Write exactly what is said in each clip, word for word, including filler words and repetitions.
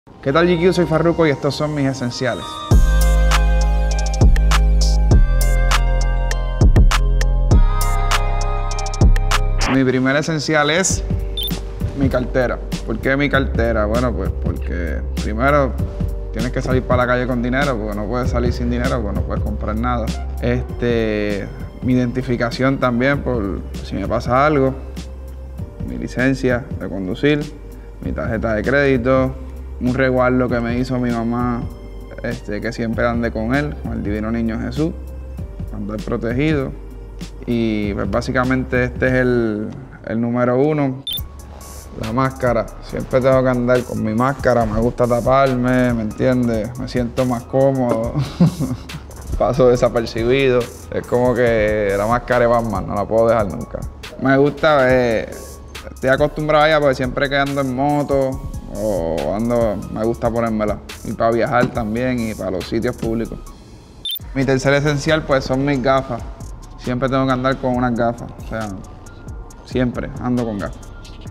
¿Qué tal, G Q? Soy Farruko y estos son mis esenciales. Mi primer esencial es mi cartera. ¿Por qué mi cartera? Bueno, pues porque primero tienes que salir para la calle con dinero, porque no puedes salir sin dinero, porque no puedes comprar nada. Este, mi identificación también por si me pasa algo, mi licencia de conducir, mi tarjeta de crédito, un resguardo que me hizo mi mamá, este, que siempre ande con él, con el Divino Niño Jesús, andar protegido. Y pues básicamente este es el, el número uno. La máscara, siempre tengo que andar con mi máscara, me gusta taparme, ¿me entiendes? Me siento más cómodo, paso desapercibido. Es como que la máscara de Batman, no la puedo dejar nunca. Me gusta, eh, estoy acostumbrado a ella porque siempre que ando en moto o ando, me gusta ponérmela. Y para viajar también y para los sitios públicos. Mi tercer esencial pues son mis gafas. Siempre tengo que andar con unas gafas, o sea, siempre ando con gafas.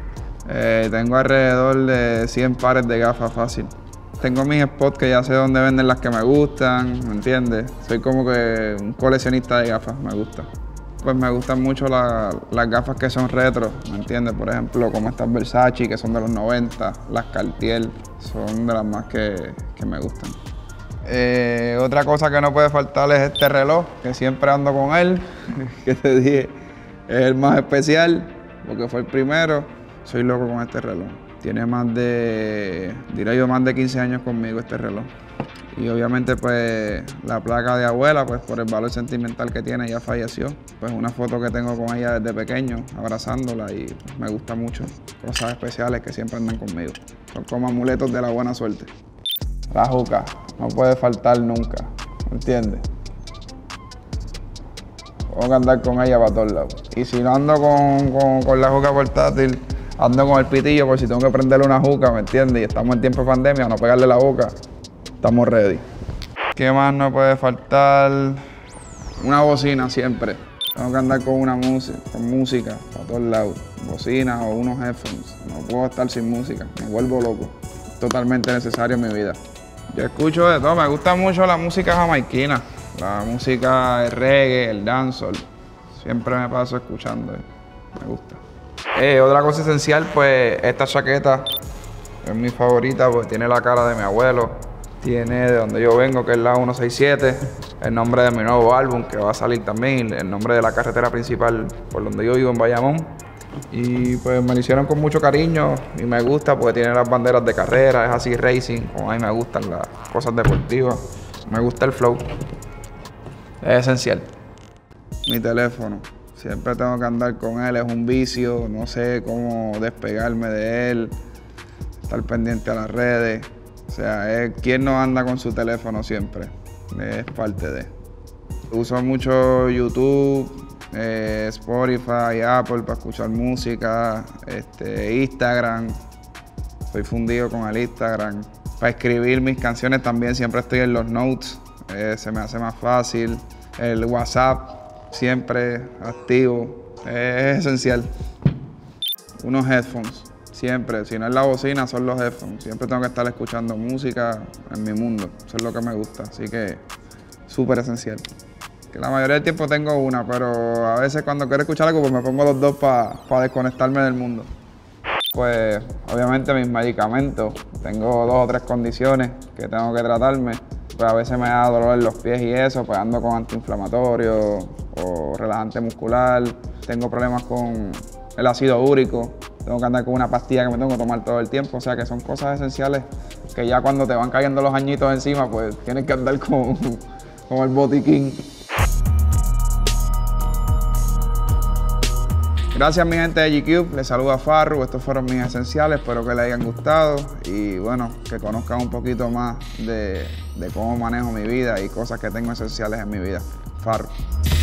Eh, tengo alrededor de cien pares de gafas fácil. Tengo mis spots que ya sé dónde venden las que me gustan, ¿me entiendes? Soy como que un coleccionista de gafas, me gusta. Pues me gustan mucho la, las gafas que son retro, ¿me entiendes? Por ejemplo, como estas Versace, que son de los noventa, las Cartier, son de las más que, que me gustan. Eh, otra cosa que no puede faltar es este reloj, que siempre ando con él, que te dije, es el más especial, porque fue el primero. Soy loco con este reloj. Tiene más de, diría yo, más de quince años conmigo este reloj. Y obviamente pues la placa de abuela, pues por el valor sentimental que tiene, ya falleció. Pues una foto que tengo con ella desde pequeño, abrazándola, y pues, me gusta mucho. Cosas especiales que siempre andan conmigo. Son como amuletos de la buena suerte. La juca, no puede faltar nunca, ¿me entiendes? Tengo que andar con ella para todos lados. Y si no ando con, con, con la juca portátil, ando con el pitillo por si tengo que prenderle una juca, ¿me entiendes? Y estamos en tiempo de pandemia, no pegarle la boca, estamos ready. ¿Qué más no puede faltar? Una bocina siempre. Tengo que andar con una música, con música para todos lados. Bocina o unos headphones. No puedo estar sin música, me vuelvo loco. Totalmente necesario en mi vida. Yo escucho de todo, me gusta mucho la música jamaiquina, la música, el reggae, el dancehall. Siempre me paso escuchando, me gusta. Eh, otra cosa esencial, pues esta chaqueta es mi favorita porque tiene la cara de mi abuelo, tiene de donde yo vengo, que es la ciento sesenta y siete, el nombre de mi nuevo álbum que va a salir también, el nombre de la carretera principal por donde yo vivo en Bayamón. Y pues me lo hicieron con mucho cariño y me gusta porque tiene las banderas de carrera, es así racing, como a mí me gustan las cosas deportivas, me gusta el flow, es esencial. Mi teléfono. Siempre tengo que andar con él, es un vicio, no sé cómo despegarme de él, estar pendiente a las redes. O sea, es quien no anda con su teléfono siempre, es parte de. Uso mucho YouTube, eh, Spotify, Apple para escuchar música, este, Instagram. Estoy fundido con el Instagram. Para escribir mis canciones también siempre estoy en los notes, eh, se me hace más fácil. El WhatsApp. Siempre activo, es esencial. Unos headphones, siempre. Si no es la bocina, son los headphones. Siempre tengo que estar escuchando música en mi mundo. Eso es lo que me gusta, así que súper esencial. Que la mayoría del tiempo tengo una, pero a veces cuando quiero escuchar algo, pues me pongo los dos para pa desconectarme del mundo. Pues obviamente mis medicamentos. Tengo dos o tres condiciones que tengo que tratarme. Pues a veces me da dolor en los pies y eso, pues ando con antiinflamatorio o relajante muscular. Tengo problemas con el ácido úrico. Tengo que andar con una pastilla que me tengo que tomar todo el tiempo. O sea que son cosas esenciales que ya cuando te van cayendo los añitos encima, pues tienes que andar con, con el botiquín. Gracias mi gente de G Q, les saluda Farru, estos fueron mis esenciales, espero que les hayan gustado y bueno, que conozcan un poquito más de, de cómo manejo mi vida y cosas que tengo esenciales en mi vida. Farru.